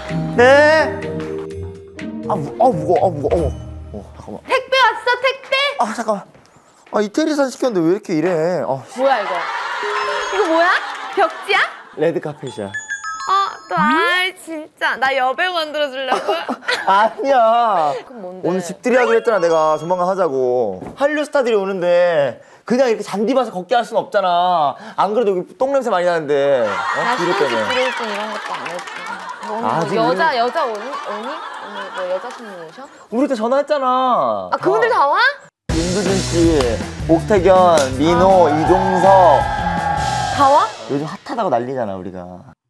네. 무거워. 잠깐만. 택배 왔어, 택배? 잠깐만. 이태리산 시켰는데 왜 이렇게 이래? 뭐야, 이거? 이거 뭐야? 벽지야? 레드 카펫이야. 진짜. 나 여백 만들어주려고? 아니야. 그럼 뭔데? 오늘 집들이 하기로 했잖아, 내가. 조만간 하자고. 한류 스타들이 오는데 그냥 이렇게 잔디밭에 걷게 할 수는 없잖아. 안 그래도 여기 똥냄새 많이 나는데. 나 비료 때문에. 비료증 이런 것도 안 했어. 아직 여자 오니? 오늘 뭐 여자 손님 오셔? 우리 그때 전화했잖아. 그분들 다 와? 윤두준 씨, 옥태견, 민호, 이동석. 다 와? 요즘 핫하다고 난리잖아, 우리가.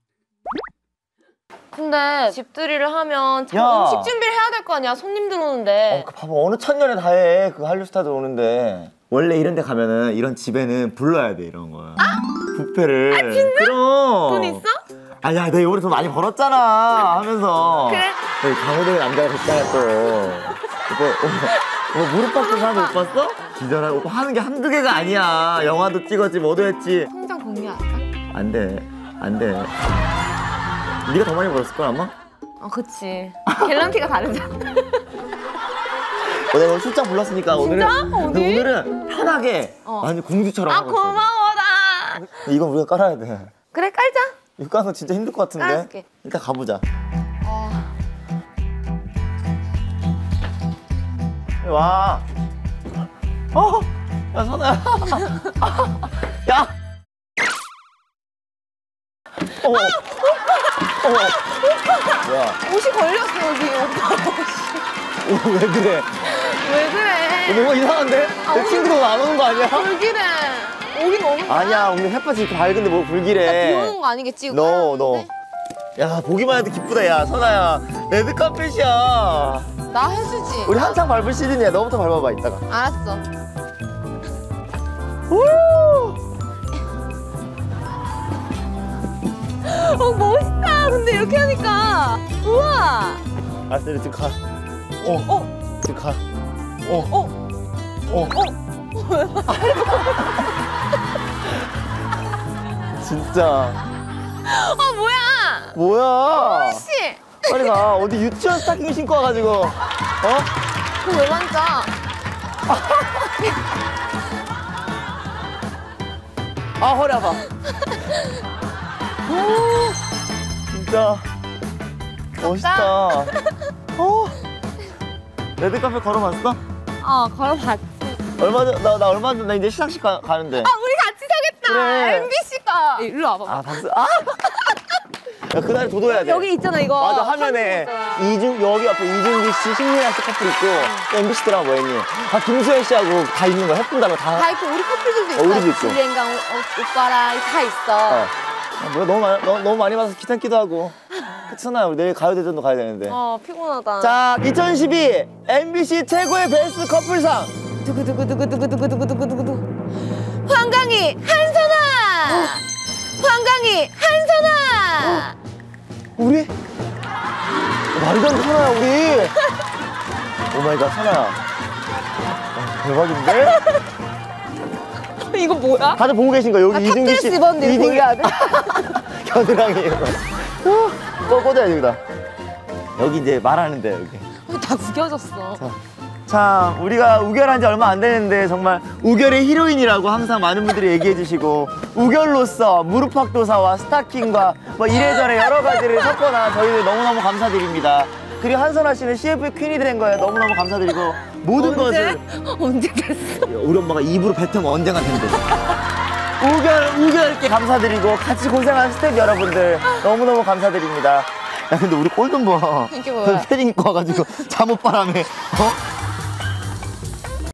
근데 집들이를 하면 야. 음식 준비를 해야 될 거 아니야, 손님들 오는데. 봐봐, 어느 천년에 다 해. 그 한류 스타들 오는데. 원래 이런 데 가면은 이런 집에는 불러야 돼, 이런 거. 뷔페를. 진짜? 그럼. 돈 있어? 아니야, 내가 이번에 돈 많이 벌었잖아 하면서. 그래? 강호동의 남자가 됐잖아, 또. 오빠 무릎 꿇고 사람도 못 봤어? 기절하고 오빠 하는 게 한두 개가 아니야. 영화도 찍었지, 뭐도 했지. 통장 공유할까? 안 돼. 네가 더 많이 벌었을걸, 아마? 그치. 갤런티가 다르잖아. 내가 오늘 출장 불렀으니까 진짜? 어디? 오늘은 편하게 완전 공주처럼 하고 있어. 고마워, 나. 이건 우리가 깔아야 돼. 그래, 깔자. 이거 까는 거 진짜 힘들 것 같은데. 깔아줄게. 일단 가보자. 와. 야, 선아야. 야. 뭐야? 옷이 걸렸어, 여기. 오빠 옷이. 왜 그래? 왜 그래? 뭔가 이상한데? 내 친구가 안 오는 거 아니야? 불길해. 오긴 오는 거야. 아니야, 오늘 햇볕이 이렇게 밝은데 뭐 불길해. 비 오는 거 아니겠지? 너. 야, 보기만 해도 기쁘다, 야, 선아야. 레드 카펫이야. 나 해주지. 우리 한창 밟을 시즌이야. 너부터 밟아봐, 이따가. 알았어. 멋있다. 근데 이렇게 하니까. 우와. 알았어, 지금 가. 지금 가. 진짜. 뭐야? 씨. 빨리 가. 어디 유치원 스타킹 신고 와가지고. 그거 왜 만져? 허리 아파. 진짜 멋있다. 레드카펫 걸어봤어? 걸어봤지. 나 얼마 전 나 이제 시상식 가는데. 우리 같이 사겠다. 그래. MBC가. 일로 와봐. 박수. 야, 그날에 도도해야 돼. 여기 있잖아, 이거. 맞아, 화면에 여기 앞에 이준기 씨, 신민아 씨 커플 있고 또 MBC 드라마 뭐 했니? 김수현 씨하고 다 있는 거야. 예쁜다며 다 있고 우리 커플들도 있어. 우리도 있고. 주jen강 오빠랑 다 있어. 뭐야, 너무 많이 봐서 귀찮기도 하고. 괜찮아요. 우리 내일 가요대전도 가야 되는데. 피곤하다. 자, 2012 MBC 최고의 베스트 커플상. 두구두구두구두구두구두구두구두구. 황강희, 한선아. 황강희, 한선아. 우리? 말도 안 돼, 선아야, 우리. 오마이갓, 선아야. 대박인데? 이거 뭐야? 다들 보고 계신 거 여기 이준기 씨. 입었는데 이거 보여야 돼? 겨드랑이 이거. 꽂아야 여기다. 여기 이제 말하는데 여기. 다 구겨졌어. 자, 우리가 우결한 지 얼마 안 되는데 정말 우결의 히로인이라고 항상 많은 분들이 얘기해 주시고 우결로서 무릎팍도사와 스타킹과 뭐 이래저래 여러 가지를 섞어놔 저희들 너무너무 감사드립니다. 그리고 한선아 씨는 CF의 퀸이 된 거예요. 너무너무 감사드리고 모든 것을 언제 됐어? 우리 엄마가 입으로 뱉으면 언젠가 된대. 우결께 감사드리고 같이 고생한 스태프 여러분들 너무너무 감사드립니다. 야, 근데 우리 꼴 좀 봐. 이게 뭐야? 패딩 입고 와가지고 잠옷바람에